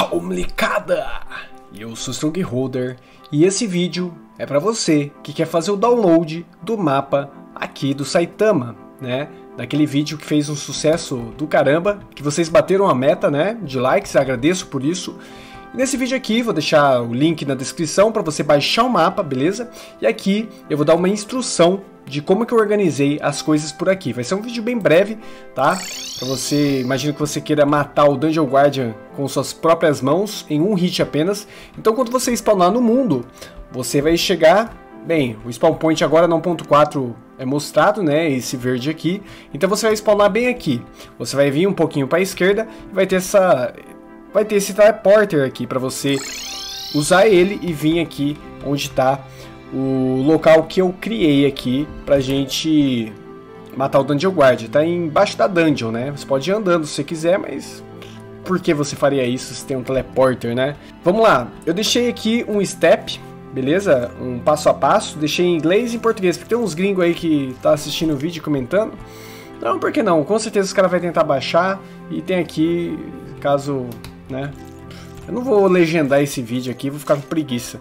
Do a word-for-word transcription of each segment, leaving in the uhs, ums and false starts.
Salve, molecada! Eu sou Strongholder e esse vídeo é para você que quer fazer o download do mapa aqui do Saitama, né? Daquele vídeo que fez um sucesso do caramba, que vocês bateram a meta, né? De likes, agradeço por isso. E nesse vídeo aqui, vou deixar o link na descrição para você baixar o mapa, beleza? E aqui eu vou dar uma instrução de como que eu organizei as coisas por aqui. Vai ser um vídeo bem breve, tá? Pra você, imagino que você queira matar o Dungeon Guardian com suas próprias mãos, em um hit apenas. Então quando você spawnar no mundo, você vai chegar... Bem, o spawn point agora no um ponto quatro é mostrado, né? Esse verde aqui. Então você vai spawnar bem aqui. Você vai vir um pouquinho para a esquerda e vai ter essa... Vai ter esse teleporter aqui para você usar ele e vir aqui onde está o local que eu criei aqui pra gente matar o Dungeon Guard. Tá embaixo da dungeon, né? Você pode ir andando se você quiser, mas por que você faria isso se tem um teleporter, né? Vamos lá, eu deixei aqui um step, beleza? Um passo a passo, deixei em inglês e em português, porque tem uns gringos aí que tá assistindo o vídeo comentando. Não, por que não? Com certeza os caras vão tentar baixar e tem aqui, caso, né? Eu não vou legendar esse vídeo aqui, vou ficar com preguiça.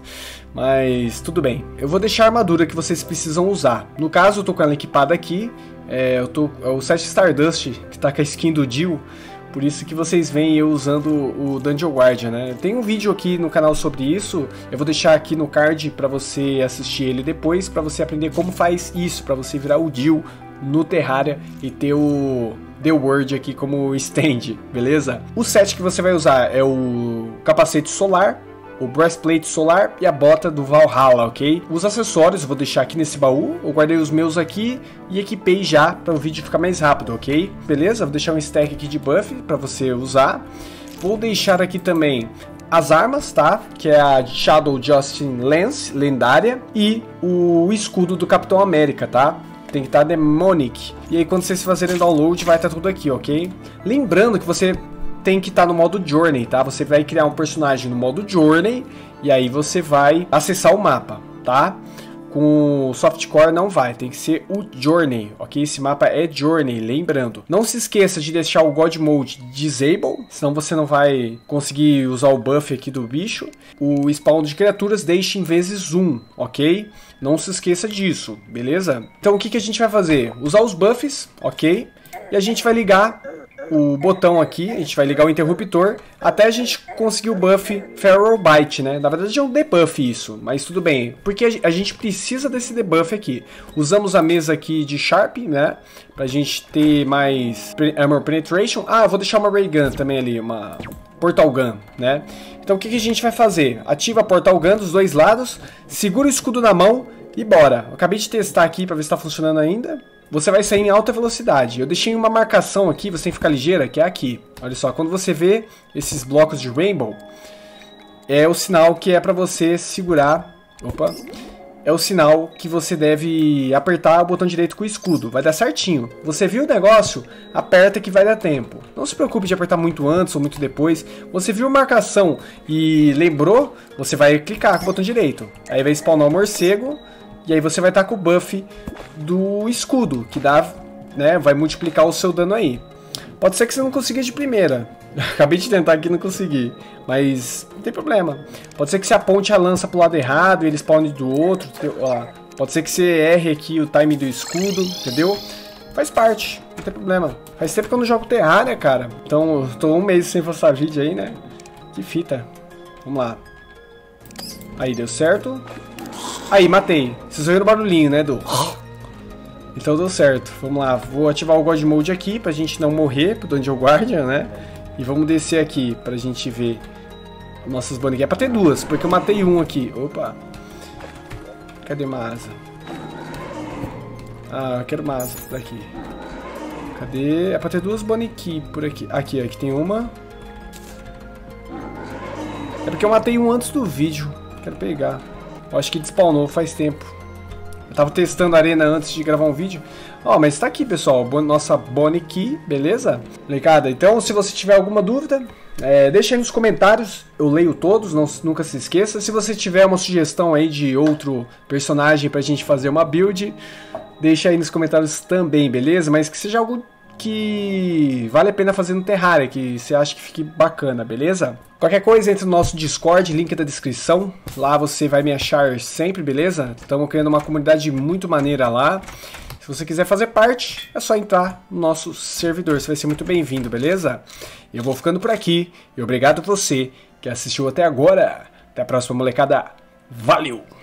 Mas tudo bem. Eu vou deixar a armadura que vocês precisam usar. No caso, eu tô com ela equipada aqui. É, eu tô, é o Sete Stardust, que tá com a skin do Jill. Por isso que vocês veem eu usando o Dungeon Guardian, né? Tem um vídeo aqui no canal sobre isso. Eu vou deixar aqui no card pra você assistir ele depois, pra você aprender como faz isso, pra você virar o Jill no Terraria e ter o The Word aqui como stand, beleza? O set que você vai usar é o capacete solar, o breastplate solar e a bota do Valhalla, ok? Os acessórios eu vou deixar aqui nesse baú, eu guardei os meus aqui e equipei já para o vídeo ficar mais rápido, ok? Beleza? Vou deixar um stack aqui de buff para você usar. Vou deixar aqui também as armas, tá? Que é a Shadow Justin Lance, lendária, e o escudo do Capitão América, tá? Tem que estar Demonic. E aí quando vocês fazerem download vai estar tudo aqui, ok? Lembrando que você tem que estar no modo Journey, tá? Você vai criar um personagem no modo Journey e aí você vai acessar o mapa, tá? Com o Softcore não vai, tem que ser o Journey, ok? Esse mapa é Journey, lembrando. Não se esqueça de deixar o God Mode Disable, senão você não vai conseguir usar o buff aqui do bicho. O spawn de criaturas deixe em vezes um, ok? Não se esqueça disso, beleza? Então o que, que a gente vai fazer? Usar os buffs, ok? E a gente vai ligar o botão aqui, a gente vai ligar o interruptor até a gente conseguir o buff Feral Bite, né? Na verdade é um debuff isso, mas tudo bem, porque a gente precisa desse debuff aqui. Usamos a mesa aqui de Sharp, né? Pra gente ter mais Armor Penetration. Ah, eu vou deixar uma Ray Gun também ali, uma Portal Gun, né? Então o que, que a gente vai fazer? Ativa a Portal Gun dos dois lados, segura o escudo na mão e bora. Eu acabei de testar aqui pra ver se tá funcionando ainda. Você vai sair em alta velocidade. Eu deixei uma marcação aqui, você tem que ficar ligeira, que é aqui. Olha só, quando você vê esses blocos de Rainbow, é o sinal que é para você segurar. Opa! É o sinal que você deve apertar o botão direito com o escudo. Vai dar certinho. Você viu o negócio? Aperta que vai dar tempo. Não se preocupe de apertar muito antes ou muito depois. Você viu a marcação e lembrou? Você vai clicar com o botão direito. Aí vai spawnar o morcego. E aí você vai estar com o buff do escudo, que dá, né, vai multiplicar o seu dano aí. Pode ser que você não consiga de primeira. Acabei de tentar aqui e não consegui. Mas não tem problema. Pode ser que você aponte a lança pro lado errado e ele spawne do outro. Ó, pode ser que você erre aqui o time do escudo, entendeu? Faz parte, não tem problema. Faz tempo que eu não jogo Terraria, cara. Então eu tô um mês sem postar vídeo aí, né? Que fita. Vamos lá. Aí, deu certo. Aí, matei. Vocês ouviram o barulhinho, né, do... Então deu certo. Vamos lá, vou ativar o God Mode aqui pra gente não morrer pro Dungeon Guardian, né? E vamos descer aqui pra gente ver nossas bonequinhas. É pra ter duas, porque eu matei um aqui. Opa. Cadê uma asa? Ah, eu quero uma asa por aqui. Cadê? É pra ter duas bonequinhas por aqui. Aqui, aqui tem uma. É porque eu matei um antes do vídeo. Quero pegar. Eu acho que despawnou faz tempo. Eu tava testando a arena antes de gravar um vídeo. Ó, oh, mas tá aqui, pessoal. Nossa Bonnie Key, beleza? Molecada, então se você tiver alguma dúvida, é, deixa aí nos comentários. Eu leio todos, não, nunca se esqueça. Se você tiver uma sugestão aí de outro personagem pra gente fazer uma build, deixa aí nos comentários também, beleza? Mas que seja algo que vale a pena fazer no Terraria, que você acha que fique bacana, beleza? Qualquer coisa, entre no nosso Discord, link da descrição. Lá você vai me achar sempre, beleza? Estamos criando uma comunidade muito maneira lá. Se você quiser fazer parte, é só entrar no nosso servidor. Você vai ser muito bem-vindo, beleza? Eu vou ficando por aqui. E obrigado a você que assistiu até agora. Até a próxima, molecada. Valeu!